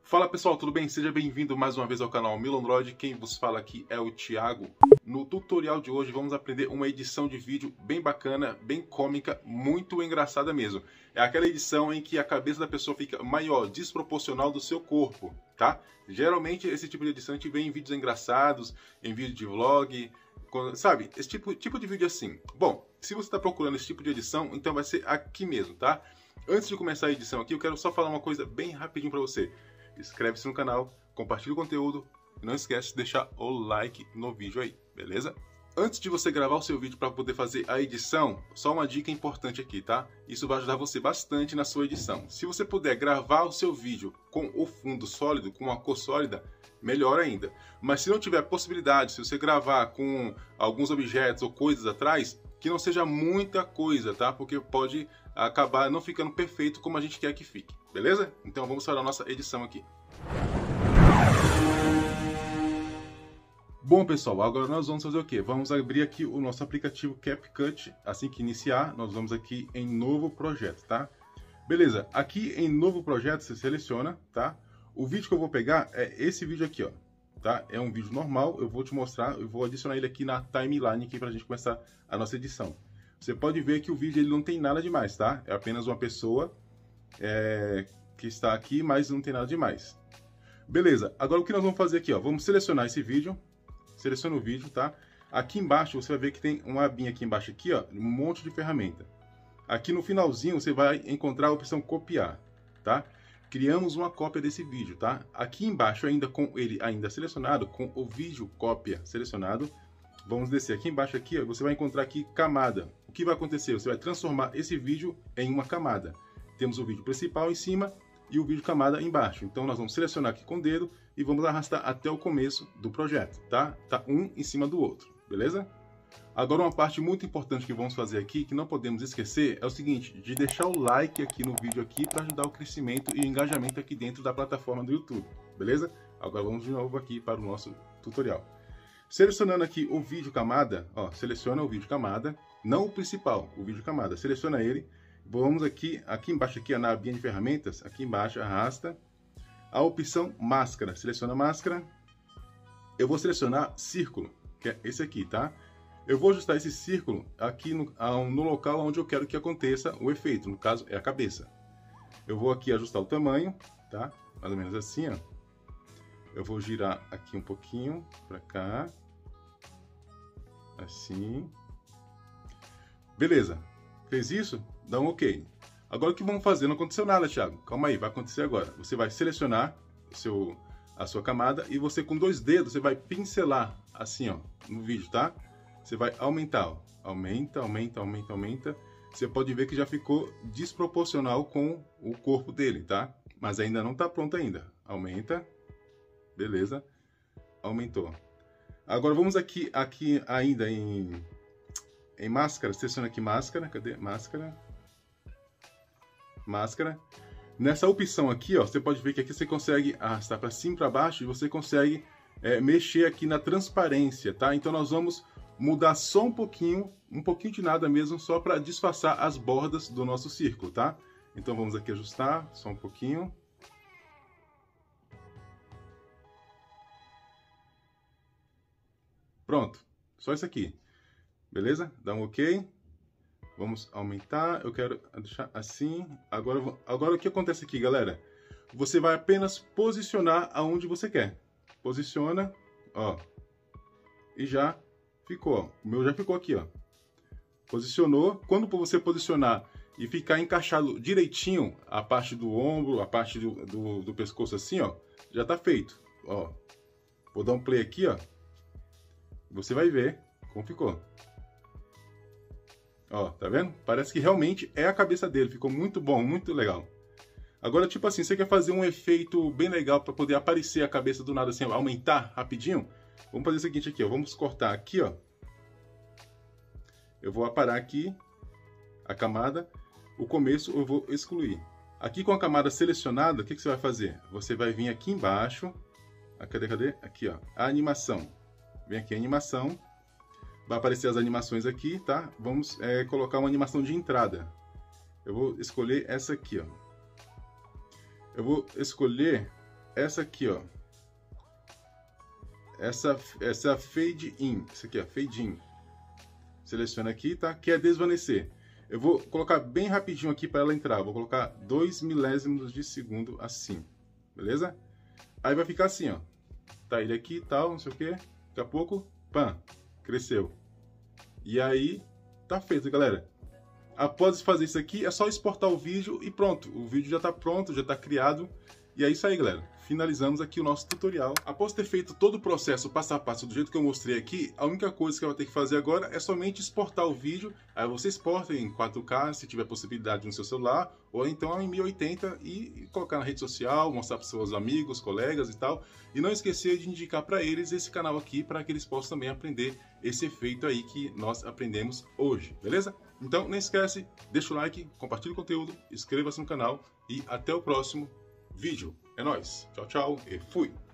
Fala pessoal, tudo bem? Seja bem-vindo mais uma vez ao canal Milondroid. Quem vos fala aqui é o Thiago. No tutorial de hoje vamos aprender uma edição de vídeo bem bacana, bem cômica, muito engraçada mesmo. É aquela edição em que a cabeça da pessoa fica maior, desproporcional do seu corpo, tá? Geralmente esse tipo de edição a gente vê em vídeos engraçados, em vídeo de vlog, sabe? Esse tipo de vídeo assim. Bom, se você está procurando esse tipo de edição, então vai ser aqui mesmo, tá? Antes de começar a edição aqui, eu quero só falar uma coisa bem rapidinho para você. Inscreve-se no canal, compartilha o conteúdo e não esquece de deixar o like no vídeo aí, beleza? Antes de você gravar o seu vídeo para poder fazer a edição, só uma dica importante aqui, tá? Isso vai ajudar você bastante na sua edição. Se você puder gravar o seu vídeo com o fundo sólido, com uma cor sólida, melhor ainda. Mas se não tiver possibilidade, se você gravar com alguns objetos ou coisas atrás, que não seja muita coisa, tá? Porque pode acabar não ficando perfeito como a gente quer que fique, beleza? Então vamos para a nossa edição aqui. Bom pessoal, agora nós vamos fazer o quê? Vamos abrir aqui o nosso aplicativo CapCut. Assim que iniciar, nós vamos aqui em novo projeto, tá? Beleza, aqui em novo projeto você seleciona, tá? O vídeo que eu vou pegar é esse vídeo aqui, ó. Tá? É um vídeo normal, eu vou te mostrar, eu vou adicionar ele aqui na timeline aqui pra gente começar a nossa edição. Você pode ver que o vídeo ele não tem nada demais, tá? É apenas uma pessoa que está aqui, mas não tem nada demais. Beleza, agora o que nós vamos fazer aqui, ó? Vamos selecionar esse vídeo, seleciona o vídeo, tá? Aqui embaixo você vai ver que tem uma abinha aqui embaixo aqui, ó, um monte de ferramenta. Aqui no finalzinho você vai encontrar a opção copiar, tá? Criamos uma cópia desse vídeo, tá? Aqui embaixo, ainda com ele ainda selecionado, com o vídeo cópia selecionado, vamos descer aqui embaixo aqui, ó, você vai encontrar aqui camada. O que vai acontecer? Você vai transformar esse vídeo em uma camada. Temos o vídeo principal em cima e o vídeo camada embaixo. Então nós vamos selecionar aqui com o dedo e vamos arrastar até o começo do projeto, tá? Tá um em cima do outro, beleza? Agora uma parte muito importante que vamos fazer aqui, que não podemos esquecer, é o seguinte, de deixar o like aqui no vídeo aqui para ajudar o crescimento e o engajamento aqui dentro da plataforma do YouTube, beleza? Agora vamos de novo aqui para o nosso tutorial. Selecionando aqui o vídeo camada, ó, seleciona o vídeo camada, não o principal, o vídeo camada, seleciona ele. Vamos aqui embaixo aqui na abinha de ferramentas, aqui embaixo arrasta a opção máscara, seleciona a máscara. Eu vou selecionar círculo, que é esse aqui, tá? Eu vou ajustar esse círculo aqui no local onde eu quero que aconteça o efeito, no caso é a cabeça. Eu vou aqui ajustar o tamanho, tá? Mais ou menos assim, ó. Eu vou girar aqui um pouquinho para cá. Assim. Beleza. Fez isso? Dá um OK. Agora o que vamos fazer? Não aconteceu nada, Thiago. Calma aí, vai acontecer agora. Você vai selecionar a sua camada e você com dois dedos você vai pincelar assim, ó, no vídeo, tá? Você vai aumentar, ó. Aumenta, aumenta, aumenta, aumenta. Você pode ver que já ficou desproporcional com o corpo dele, tá? Mas ainda não está pronto ainda. Aumenta. Beleza. Aumentou. Agora vamos aqui ainda em máscara. Seleciona aqui máscara. Cadê? Máscara. Máscara. Nessa opção aqui, ó, você pode ver que aqui você consegue arrastar para cima e para baixo e você consegue mexer aqui na transparência, tá? Então nós vamos mudar só um pouquinho de nada mesmo, só para disfarçar as bordas do nosso círculo, tá? Então vamos aqui ajustar só um pouquinho. Pronto, só isso aqui, beleza? Dá um OK. Vamos aumentar, eu quero deixar assim. Agora o que acontece aqui, galera? Você vai apenas posicionar aonde você quer. Posiciona, ó, e já ficou, ó. O meu já ficou aqui, ó. Posicionou. Quando você posicionar e ficar encaixado direitinho a parte do ombro, a parte do pescoço assim, ó, já tá feito, ó. Vou dar um play aqui, ó. Você vai ver como ficou. Ó, tá vendo? Parece que realmente é a cabeça dele. Ficou muito bom, muito legal. Agora, tipo assim, você quer fazer um efeito bem legal para poder aparecer a cabeça do nada assim, ó, aumentar rapidinho? Vamos fazer o seguinte aqui, ó. Vamos cortar aqui, ó. Eu vou aparar aqui a camada. O começo eu vou excluir. Aqui com a camada selecionada, o que você vai fazer? Você vai vir aqui embaixo. Cadê? Aqui, ó. A animação. Vem aqui a animação. Vai aparecer as animações aqui, tá? Vamos colocar uma animação de entrada. Eu vou escolher essa aqui, ó. Eu vou escolher essa aqui, ó. Essa fade in. Isso aqui, ó, fade in. Seleciona aqui, tá? Que é desvanecer. Eu vou colocar bem rapidinho aqui para ela entrar. Vou colocar 2 milésimos de segundo assim. Beleza? Aí vai ficar assim, ó. Tá ele aqui e tal, não sei o que. Daqui a pouco, pã, cresceu. E aí, tá feito, galera. Após fazer isso aqui, é só exportar o vídeo e pronto. O vídeo já tá pronto, já tá criado. E é isso aí, galera. Finalizamos aqui o nosso tutorial. Após ter feito todo o processo passo a passo do jeito que eu mostrei aqui, a única coisa que eu vou ter que fazer agora é somente exportar o vídeo. Aí você exporta em 4K, se tiver possibilidade no seu celular, ou então em 1080 e colocar na rede social, mostrar para os seus amigos, colegas e tal. E não esquecer de indicar para eles esse canal aqui, para que eles possam também aprender esse efeito aí que nós aprendemos hoje, beleza? Então não esquece, deixa o like, compartilha o conteúdo, inscreva-se no canal e até o próximo vídeo. É nóis. Tchau, tchau e fui.